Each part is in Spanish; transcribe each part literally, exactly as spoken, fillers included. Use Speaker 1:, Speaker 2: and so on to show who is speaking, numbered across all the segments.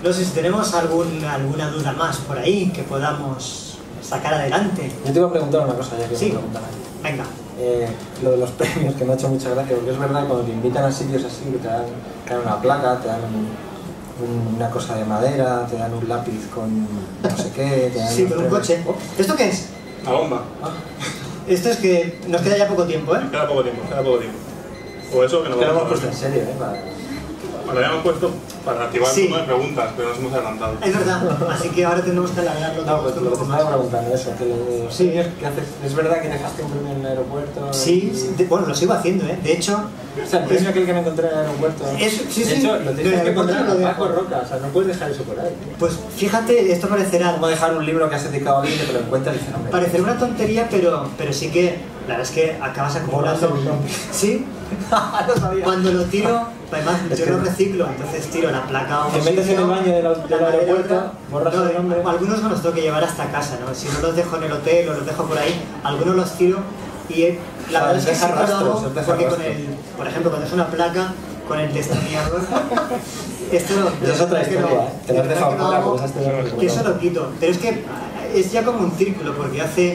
Speaker 1: No sé si tenemos algún, alguna duda más por ahí que podamos sacar adelante.
Speaker 2: Yo te iba a preguntar una cosa, ya que
Speaker 1: sí.
Speaker 2: me preguntan ahí.
Speaker 1: Venga.
Speaker 2: Eh, lo de los premios, que me ha hecho mucha gracia, porque es verdad, cuando te invitan a sitios así, que te dan, te dan una placa, te dan un, un, una cosa de madera, te dan un lápiz con no sé qué, te dan
Speaker 1: sí, con un coche.
Speaker 2: Oh.
Speaker 1: ¿Esto qué es?
Speaker 3: La bomba.
Speaker 2: Ah.
Speaker 1: Esto es que nos queda ya poco tiempo, ¿eh?
Speaker 3: Nos queda poco tiempo, queda poco tiempo. O eso que no
Speaker 2: que lo hemos
Speaker 3: a
Speaker 2: puesto en serio, ¿eh? Para...
Speaker 3: Lo habíamos puesto para activar
Speaker 1: sí.
Speaker 3: un poco de preguntas, pero nos hemos adelantado.
Speaker 1: Es verdad, así que ahora tenemos que alargarlo.
Speaker 2: No, pues lo que te estaba preguntando eso, que los
Speaker 1: sí.
Speaker 2: premios que haces, ¿es verdad que dejaste un premio en el aeropuerto?
Speaker 1: Sí, sí de, bueno, lo sigo haciendo, ¿eh? De hecho...
Speaker 2: O sea, el premio aquel que me encontré en el aeropuerto...
Speaker 1: Eso, sí,
Speaker 2: de
Speaker 1: sí,
Speaker 2: hecho, lo tienes que encontrar
Speaker 1: lo
Speaker 2: bajo roca, o sea, no puedes dejar eso por ahí.
Speaker 1: Pues fíjate, esto parecerá...
Speaker 2: Como dejar un libro que has dedicado a alguien que te lo encuentra y dice, no,
Speaker 1: parecerá una tontería, pero, pero sí que, la verdad es que acabas acumulando... Sí,
Speaker 2: no sabía.
Speaker 1: Cuando lo tiro, además
Speaker 2: es
Speaker 1: yo
Speaker 2: que...
Speaker 1: lo reciclo, entonces tiro la placa...
Speaker 2: Te metes en el baño del, del aeropuerto, borras
Speaker 1: no,
Speaker 2: el nombre...
Speaker 1: Algunos me los tengo que llevar hasta casa, ¿no? Si no los dejo en el hotel o los dejo por ahí, algunos los tiro y eh, la
Speaker 2: o sea,
Speaker 1: verdad es que sí
Speaker 2: rastros,
Speaker 1: lo hago porque con
Speaker 2: rastros.
Speaker 1: el, por ejemplo, cuando es una placa con el destornillador, esto
Speaker 2: Esa es otra historia,
Speaker 1: no,
Speaker 2: ¿eh? Te lo has dejado fuera, pues has
Speaker 1: que, que eso lo quito, pero es que es ya como un círculo, porque hace,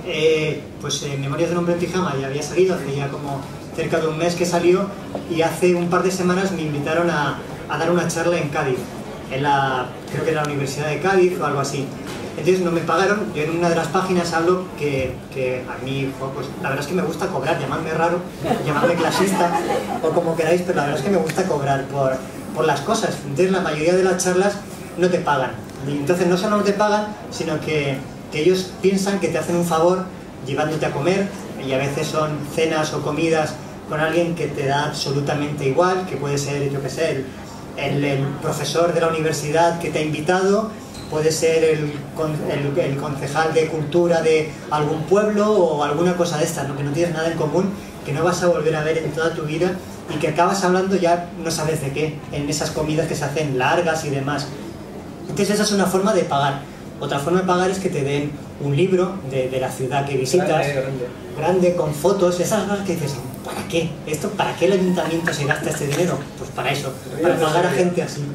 Speaker 1: eh, pues en Memorias de un hombre en pijama ya había salido, hace ya como cerca de un mes que salió, y hace un par de semanas me invitaron a, a dar una charla en Cádiz, en la, creo que era la Universidad de Cádiz o algo así. Entonces no me pagaron, yo en una de las páginas hablo que, que a mí, pues la verdad es que me gusta cobrar, llamadme raro, llamadme clasista, o como queráis, pero la verdad es que me gusta cobrar por, por las cosas. Entonces la mayoría de las charlas no te pagan, y entonces no solo no te pagan, sino que, que ellos piensan que te hacen un favor llevándote a comer, y a veces son cenas o comidas con alguien que te da absolutamente igual, que puede ser, yo qué sé, el, el, el profesor de la universidad que te ha invitado, puede ser el, el, el concejal de cultura de algún pueblo o alguna cosa de estas, ¿no? Que no tienes nada en común, que no vas a volver a ver en toda tu vida y que acabas hablando ya no sabes de qué, en esas comidas que se hacen largas y demás. Entonces esa es una forma de pagar. Otra forma de pagar es que te den un libro de, de la ciudad que visitas,
Speaker 2: grande, grande.
Speaker 1: grande, con fotos, esas cosas que dices, ¿para qué? ¿Esto, ¿Para qué el ayuntamiento se gasta este dinero? Pues para eso, para pagar a gente así.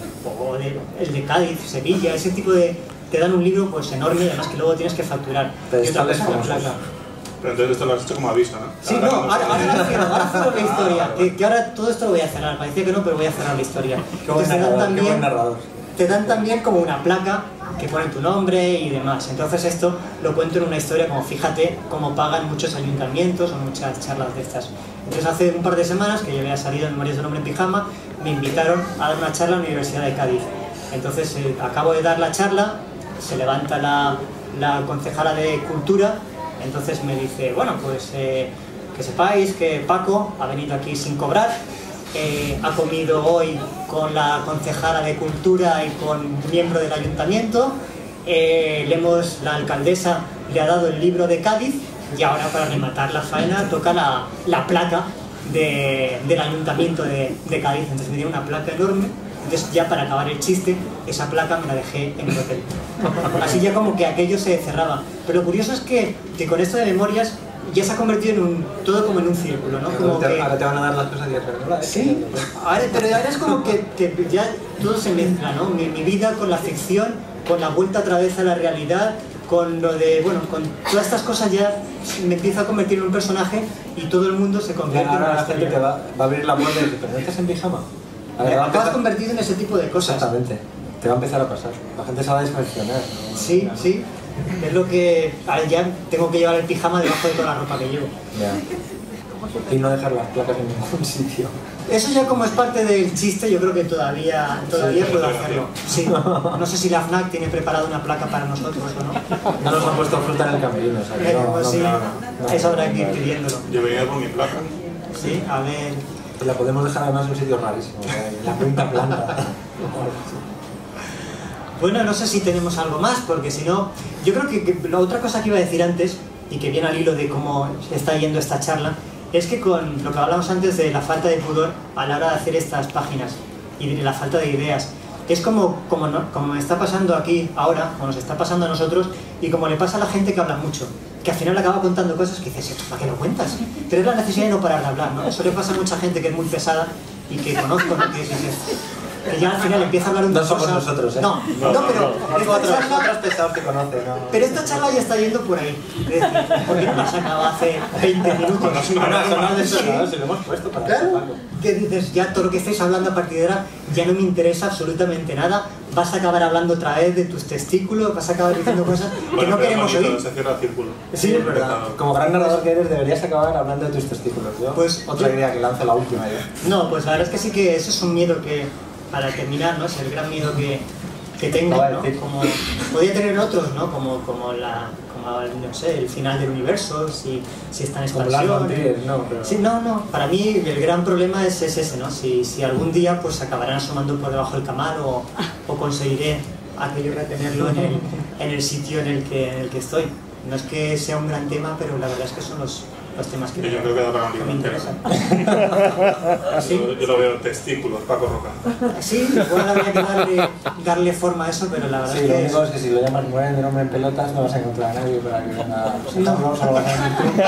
Speaker 1: O de, el de Cádiz, Sevilla, ese tipo de... te dan un libro pues enorme, además que luego tienes que facturar. Y otra cosa es la placa.
Speaker 3: Pero entonces esto lo has hecho como aviso, ¿no?
Speaker 1: Sí, no, ahora, ahora, cierro, ahora cierro la historia, que, que ahora todo esto lo voy a cerrar, parecía que no, pero voy a cerrar la historia.
Speaker 2: Qué buen
Speaker 1: Entonces, te dan
Speaker 2: narrador, qué buen
Speaker 1: también,
Speaker 2: narrador.
Speaker 1: te dan también como una placa que pone tu nombre y demás. Entonces esto lo cuento en una historia como fíjate cómo pagan muchos ayuntamientos o muchas charlas de estas. Entonces hace un par de semanas que yo había salido en Memorias de un hombre en pijama, me invitaron a dar una charla en la Universidad de Cádiz. Entonces eh, acabo de dar la charla, se levanta la, la concejala de Cultura, entonces me dice, bueno, pues eh, que sepáis que Paco ha venido aquí sin cobrar, eh, ha comido hoy con la concejala de Cultura y con un miembro del ayuntamiento, eh, le hemos, la alcaldesa le ha dado el libro de Cádiz y ahora para rematar la faena toca la, la placa de, del ayuntamiento de, de Cádiz. Entonces me dio una placa enorme. Entonces ya para acabar el chiste, esa placa me la dejé en el hotel. Así ya como que aquello se cerraba. Pero lo curioso es que, que con esto de Memorias ya se ha convertido en un, todo como en un círculo, ¿no? Como
Speaker 2: ahora, te,
Speaker 1: que,
Speaker 2: ahora te van a dar las cosas y ¿verdad?
Speaker 1: sí, ahora, pero ahora es como que, que ya todo se mezcla, ¿no? Mi, mi vida con la ficción, con la vuelta otra vez a la realidad, con lo de, bueno, con todas estas cosas ya me empiezo a convertir en un personaje y todo el mundo se convierte
Speaker 2: ahora
Speaker 1: en una
Speaker 2: la gente te va, va a abrir la puerta y dice, ¿pero no estás en pijama? A ver,
Speaker 1: Acabas
Speaker 2: empezar...
Speaker 1: convertido en ese tipo de cosas.
Speaker 2: Exactamente, te va a empezar a pasar. La gente se va a desconeccionar, ¿no?
Speaker 1: Sí, sí. Es lo que... Ahora ya tengo que llevar el pijama debajo de toda la ropa que llevo.
Speaker 2: Ya. Y no dejar las placas en ningún sitio.
Speaker 1: Eso ya como es parte del chiste, yo creo que todavía, todavía
Speaker 3: sí,
Speaker 1: puedo
Speaker 3: sí,
Speaker 1: hacerlo. Sí. No sé si la FNAC tiene preparado una placa para nosotros o no.
Speaker 2: No nos han puesto fruta en el camerino, o sea, que no,
Speaker 1: Pues
Speaker 2: no,
Speaker 1: sí,
Speaker 2: no, no,
Speaker 1: eso habrá
Speaker 2: no,
Speaker 1: que ir
Speaker 2: no.
Speaker 1: pidiéndolo.
Speaker 3: Yo venía por mi placa.
Speaker 1: Sí, a ver...
Speaker 2: La podemos dejar además en un sitio rarísimo, en la quinta planta.
Speaker 1: Bueno, no sé si tenemos algo más, porque si no... Yo creo que, que la otra cosa que iba a decir antes, y que viene al hilo de cómo está yendo esta charla, es que con lo que hablamos antes de la falta de pudor a la hora de hacer estas páginas y de la falta de ideas, es como, como, no, como me está pasando aquí ahora, como nos está pasando a nosotros, y como le pasa a la gente que habla mucho, que al final acaba contando cosas que dices, ¿esto para qué lo cuentas? Pero es la necesidad de no parar de hablar, ¿no? Eso le pasa a mucha gente que es muy pesada y que conozco, ¿no? Que dices, que ya al final empieza a hablar un
Speaker 2: No
Speaker 1: poco.
Speaker 2: somos nosotros, ¿eh?
Speaker 1: No,
Speaker 3: No,
Speaker 1: no,
Speaker 3: no,
Speaker 1: pero
Speaker 3: no.
Speaker 1: esta
Speaker 2: Otros,
Speaker 1: charla-
Speaker 2: otros pesados te conocen, ¿no?
Speaker 1: pero esta charla ya está yendo por ahí. Es decir, porque no la sacaba hace veinte minutos.
Speaker 3: No, no,
Speaker 2: No, no, eso no es eso,
Speaker 1: Sí.
Speaker 2: no, si lo hemos puesto para
Speaker 1: Claro,
Speaker 2: sacarlo.
Speaker 1: que dices, ya todo lo que estáis hablando a partir de ahora ya no me interesa absolutamente nada. Vas a acabar hablando otra vez de tus testículos, vas a acabar diciendo cosas que
Speaker 3: Bueno,
Speaker 1: no
Speaker 3: pero
Speaker 1: queremos
Speaker 3: bonito,
Speaker 1: oír.
Speaker 3: se cierra el círculo.
Speaker 1: Sí, es verdad.
Speaker 2: Como gran narrador que eres, deberías acabar hablando de tus testículos. Yo,
Speaker 1: Pues,
Speaker 2: otra
Speaker 1: yo-
Speaker 2: idea que lance la última yo.
Speaker 1: No, pues la verdad es que sí que eso es un miedo que, para terminar, ¿no? Es el gran miedo que, que tengo,
Speaker 2: Lo va a
Speaker 1: ¿no?
Speaker 2: decir.
Speaker 1: Como podía tener otros, ¿no? Como, como la, como el, no sé, el final del universo, si, si está en
Speaker 2: Como
Speaker 1: expansión.
Speaker 2: Lars von Trier, no, pero...
Speaker 1: Sí, no, no. Para mí el gran problema es, es ese, ¿no? Si, si algún día pues acabarán asomando por debajo del camal o, o conseguiré aquello retenerlo en el, en el sitio en el, que, en el que estoy. No es que sea un gran tema, pero la verdad es que son los, los temas que,
Speaker 3: Que yo creo que da para un
Speaker 1: que
Speaker 3: libro
Speaker 1: me
Speaker 3: entero.
Speaker 1: interesan. ¿Sí?
Speaker 3: Yo, yo lo veo testículos, Paco Roca.
Speaker 1: Sí, igual habría que darle, darle forma a eso, pero la verdad
Speaker 2: Sí,
Speaker 1: es
Speaker 2: lo
Speaker 1: que
Speaker 2: único es que si lo llamas mueren de nombre en pelotas no vas a encontrar a nadie para que venga a presentarnos o lo vas a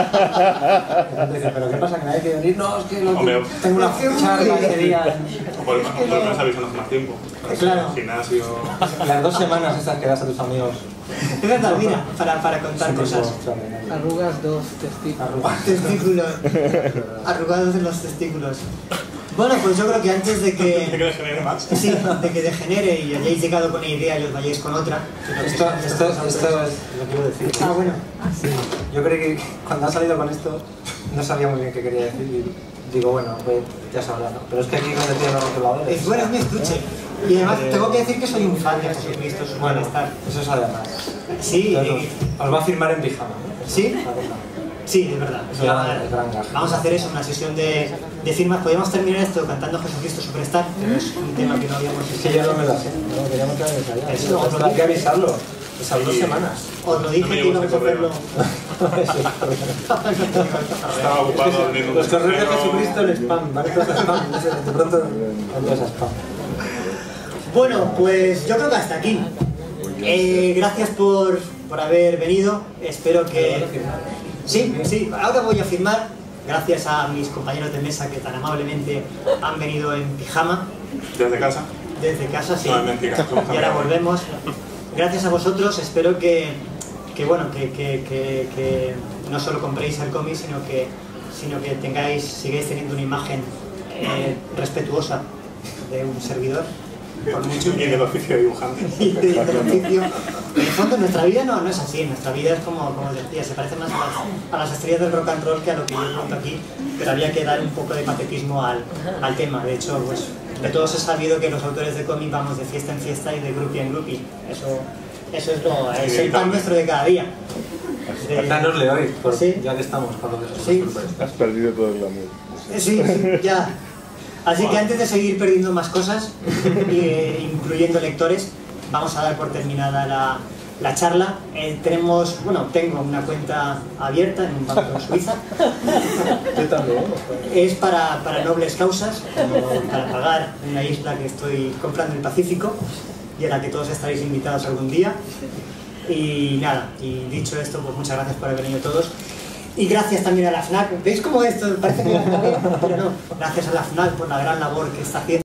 Speaker 2: decir. Entonces dices, pero ¿qué pasa? ¿Que nadie quiere venir? No, es que lo que-
Speaker 3: Hombre,
Speaker 2: tengo una
Speaker 1: es que-
Speaker 2: charla ese día.
Speaker 3: O por lo menos avisamos más tiempo.
Speaker 1: Claro.
Speaker 3: Gimnasio.
Speaker 2: Las dos semanas esas que das a tus amigos.
Speaker 1: es verdad, mira, para, para contar
Speaker 2: siempre
Speaker 1: cosas.
Speaker 2: son extraordinarias.
Speaker 4: Arrugas dos testículos.
Speaker 2: Arrugas.
Speaker 1: Testículos, arrugados en los testículos. Bueno, pues yo creo que antes de
Speaker 3: ¿Te que
Speaker 1: que,
Speaker 3: degenere más?
Speaker 1: sí, de que degenere y hayáis llegado con una idea y os vayáis con otra, que lo que
Speaker 2: Esto,
Speaker 1: son
Speaker 2: esto,
Speaker 1: estas
Speaker 2: esto
Speaker 1: cosas
Speaker 2: es
Speaker 1: autores.
Speaker 2: lo que quiero decir.
Speaker 1: Ah, bueno.
Speaker 2: Sí, yo creo que cuando ha salido con esto no sabía muy bien qué quería decir y digo, bueno, pues ya sabrá, ¿no? Pero es que aquí cuando tienen los rotuladores...
Speaker 1: Es bueno, es mi estuche. Y además tengo que decir que soy un fan de Jesucristo, su
Speaker 2: Bueno,
Speaker 1: bienestar.
Speaker 2: eso es además.
Speaker 1: Sí,
Speaker 2: Entonces,
Speaker 1: y-
Speaker 2: os, os va a firmar en pijama, ¿no?
Speaker 1: ¿Sí?
Speaker 2: La cosa.
Speaker 1: Sí, es verdad.
Speaker 2: Eso
Speaker 1: Ya,
Speaker 2: era el gran gaje.
Speaker 1: vamos a hacer eso, una sesión de, de firmas. Podríamos terminar esto cantando Jesucristo Superstar, pero es un tema que no habíamos
Speaker 2: Es que yo no me la sé, no queríamos que hagáis allá.
Speaker 1: Eso,
Speaker 2: Eso,
Speaker 1: os lo
Speaker 2: hay que
Speaker 1: dije.
Speaker 2: avisarlo. Esas dos
Speaker 3: Sí.
Speaker 2: semanas.
Speaker 1: Os lo dije
Speaker 3: No me
Speaker 1: que
Speaker 3: llegó
Speaker 1: íbamos a
Speaker 3: este correo.
Speaker 1: hacerlo.
Speaker 3: Estaba ocupado abriendo un
Speaker 2: Los correos de
Speaker 3: mensajero.
Speaker 2: Jesucristo en spam, van todos a spam. De pronto van todos a spam.
Speaker 1: Bueno, pues yo creo que hasta aquí. Eh, gracias por, por haber venido. Espero que... Sí, sí, ahora voy a firmar. Gracias a mis compañeros de mesa que tan amablemente han venido en pijama.
Speaker 3: Desde casa.
Speaker 1: Desde casa, sí.
Speaker 3: No, es mentira.
Speaker 1: Y ahora volvemos. Gracias a vosotros, espero que, que bueno, que, que, que, que no solo compréis el cómic, sino que, sino que tengáis, sigáis teniendo una imagen eh, respetuosa de un servidor. Por mucho
Speaker 3: Y
Speaker 1: que-
Speaker 3: del oficio de dibujante.
Speaker 1: y de- del oficio. En el fondo, nuestra vida no, no es así. Nuestra vida es como, como os decía, se parece más a las, a las estrellas del rock and roll que a lo que yo cuento aquí, pero había que dar un poco de patetismo al, al tema. De hecho, pues de todos he sabido que los autores de cómic vamos de fiesta en fiesta y de groupie en groupie. Eso, eso es, lo, es el pan nuestro de cada día. De-
Speaker 2: Danosle hoy, por,
Speaker 1: Sí.
Speaker 2: ya que estamos con lo de esos
Speaker 1: Sí.
Speaker 2: superstars.
Speaker 5: Has perdido todo el glamour.
Speaker 1: Sí, sí, ya. Así que antes de seguir perdiendo más cosas, eh, incluyendo lectores, vamos a dar por terminada la, la charla. Eh, tenemos, bueno, tengo una cuenta abierta en un banco en Suiza.
Speaker 2: Yo también.
Speaker 1: Es para, para nobles causas, como para pagar una isla que estoy comprando en el Pacífico y a la que todos estaréis invitados algún día. Y nada, y dicho esto, pues muchas gracias por haber venido todos. Y gracias también a la FNAC. ¿Veis cómo esto parece que está bien? Pero no, gracias a la FNAC por la gran labor que está haciendo.